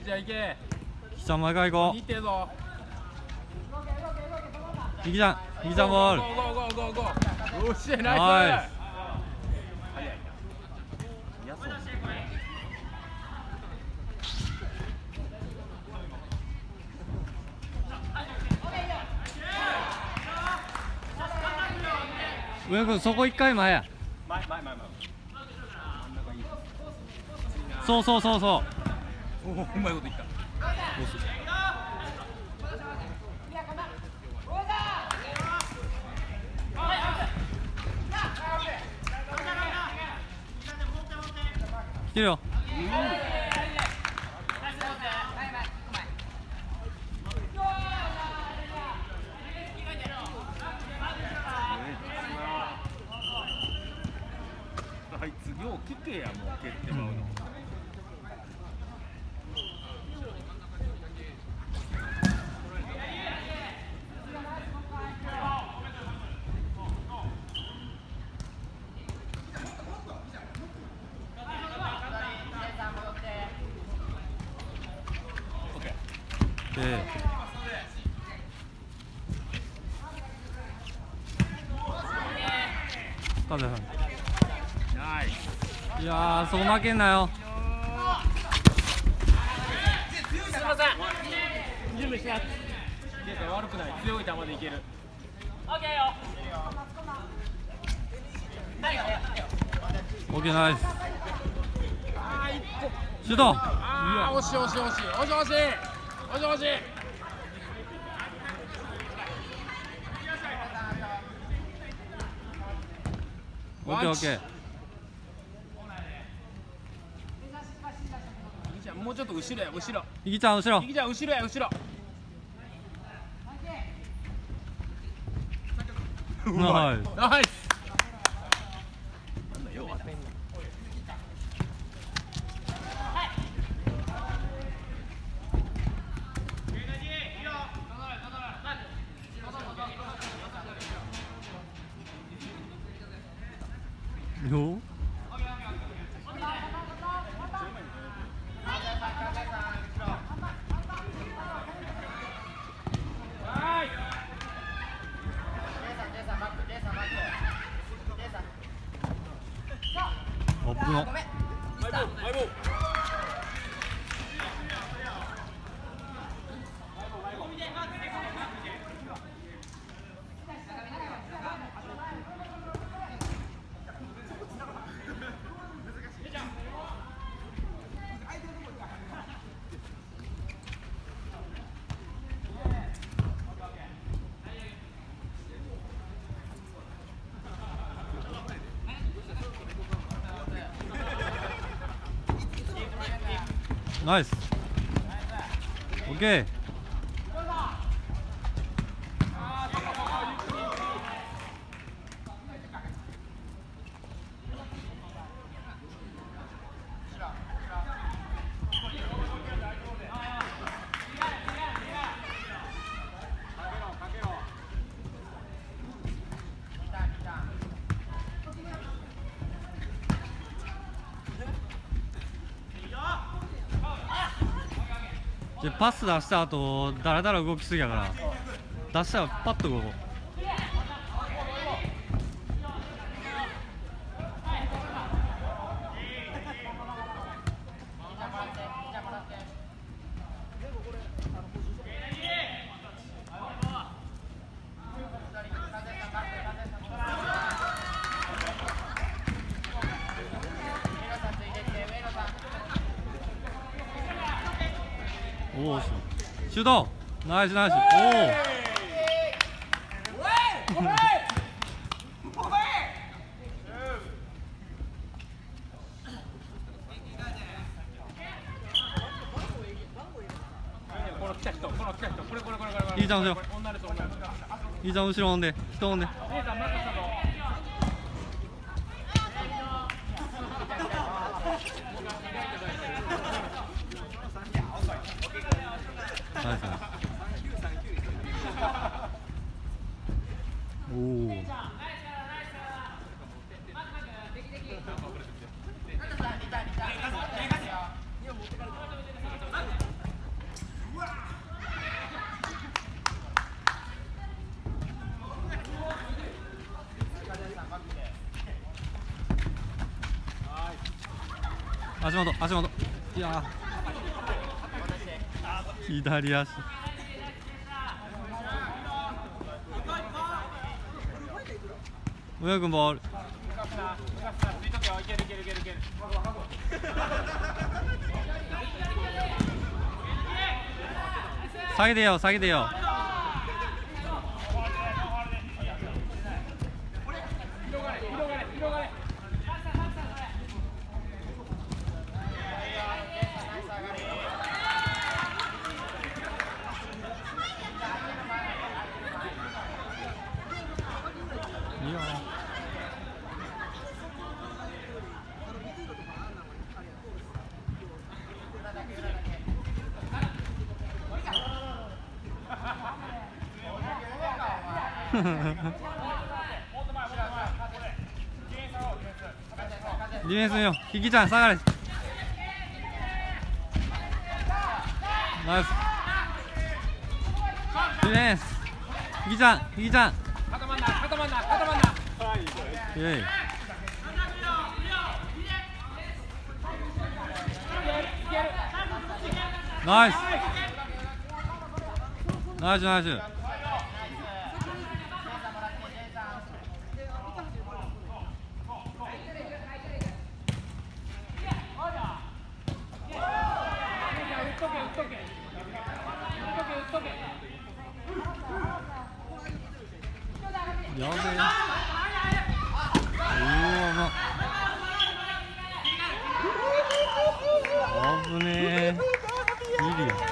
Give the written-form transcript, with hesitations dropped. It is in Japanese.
ちゃん行け。 ひきちゃん前から行こいってぞ。 う。ひきちゃんボール。 ゴーゴーゴーゴーゴー。よっしゃ、ナイス。 ナイス。上君そこ一回前や。 前。 そう。 おお、うまいこと言った。 来てるよ。 あいつよう来てや、もう蹴ってもらうの。 カズさん。 ナイス。 いやー、そこ負けんなよ。 すいません。準備してやつ。悪くない。強い球でいける。オッケーよ。 オッケー、ナイス。 あー、一個。 シュート。 あー、惜しい。 オッケー。 もうちょっと後ろや、後ろ。 ひきちゃん後ろ。 後ろや、後ろ。 ナイス。 ナイス。 よ。オップの。ナイス。オッケー。パス出した後だらだら動きすぎやから出したらパッとこう。おお、シュート。ナイス。おお。いいじゃん後ろ。いいじゃん後ろおんで、人おんで。ナイス。おお。 足元足元。いや左足。上君ボール。下げてよ下げてよ。いいよ。ディフェンスよ、ひきちゃん下がれ。ナイスディフェンス。ひきちゃんひきちゃん。 固まんな固まんな固まんな。 イエイ。ナイスナイスナイス。やべえ。危ねえ。いるよ。